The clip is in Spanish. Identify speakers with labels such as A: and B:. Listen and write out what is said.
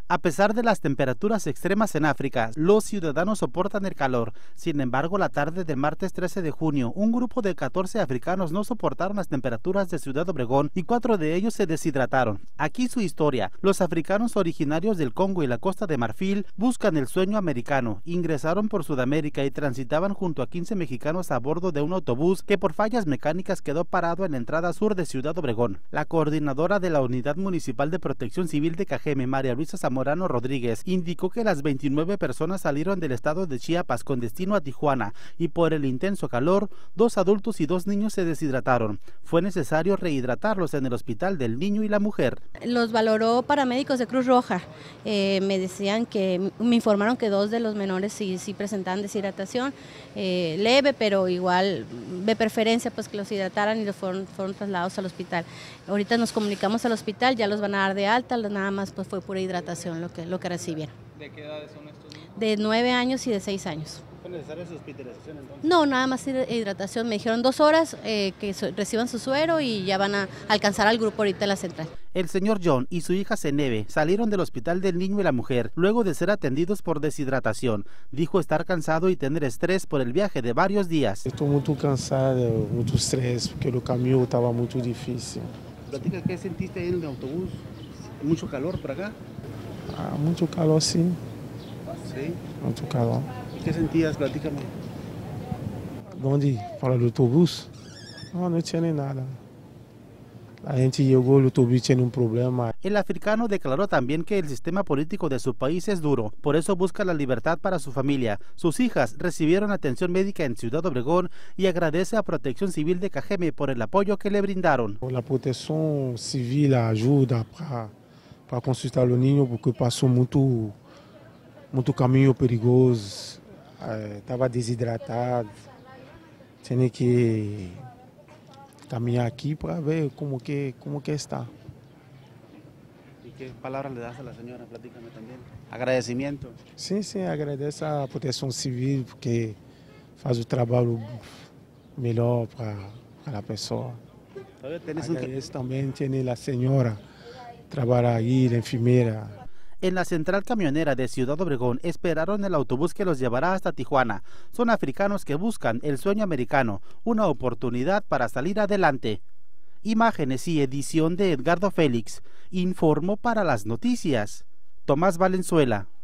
A: A pesar de las temperaturas extremas en África, los ciudadanos soportan el calor. Sin embargo, la tarde del martes 13 de junio, un grupo de 14 africanos no soportaron las temperaturas de Ciudad Obregón y 4 de ellos se deshidrataron. Aquí su historia. Los africanos originarios del Congo y la Costa de Marfil buscan el sueño americano. Ingresaron por Sudamérica y transitaban junto a 15 mexicanos a bordo de un autobús que por fallas mecánicas quedó parado en la entrada sur de Ciudad Obregón. La coordinadora de la Unidad Municipal de Protección Civil de Cajeme, María Luisa Zamorano Rodríguez, indicó que las 29 personas salieron del estado de Chiapas con destino a Tijuana y por el intenso calor, 2 adultos y 2 niños se deshidrataron. Fue necesario rehidratarlos en el hospital del niño y la mujer.
B: Los valoró paramédicos de Cruz Roja. Me informaron que 2 de los menores sí presentaban deshidratación leve, pero igual de preferencia pues que los hidrataran y los fueron trasladados al hospital. Ahorita nos comunicamos al hospital, ya los van a dar de alta, nada más pues fue pura hidratación lo que recibieron.
A: ¿De qué edades son estos niños?
B: De 9 años y de 6 años.
A: ¿Fue necesaria su hospitalización entonces?
B: No, nada más hidratación. Me dijeron 2 horas que reciban su suero y ya van a alcanzar al grupo ahorita en la central.
A: El señor John y su hija Zenebe salieron del hospital del niño y la mujer luego de ser atendidos por deshidratación. Dijo estar cansado y tener estrés por el viaje de varios días.
C: Estoy muy cansado, mucho estrés, porque el camino estaba muy difícil.
A: Platica, ¿qué sentiste ahí en el autobús? ¿Mucho calor por acá?
C: Mucho calor, sí.
A: Sí.
C: Mucho calor.
A: ¿Y qué sentías? Platícame.
C: ¿Dónde? ¿Para el autobús? No tiene nada. La gente llegó, el autobús tiene un problema.
A: El africano declaró también que el sistema político de su país es duro, por eso busca la libertad para su familia. Sus hijas recibieron atención médica en Ciudad Obregón y agradece a Protección Civil de Cajeme por el apoyo que le brindaron.
C: La Protección Civil ayuda para consultar a los niños porque pasó mucho camino perigoso, estaba deshidratado, tiene que caminhar aqui para ver como que está.
A: ¿Y qué palabras le das a la señora? Platícame también. Agradecimiento.
C: Sim, agradeço a Proteção Civil porque faz o trabalho melhor para a pessoa. Agradeço também a senhora trabalha aí, a enfermeira.
A: En la central camionera de Ciudad Obregón esperaron el autobús que los llevará hasta Tijuana. Son africanos que buscan el sueño americano, una oportunidad para salir adelante. Imágenes y edición de Edgardo Félix. Informó para las noticias Tomás Valenzuela.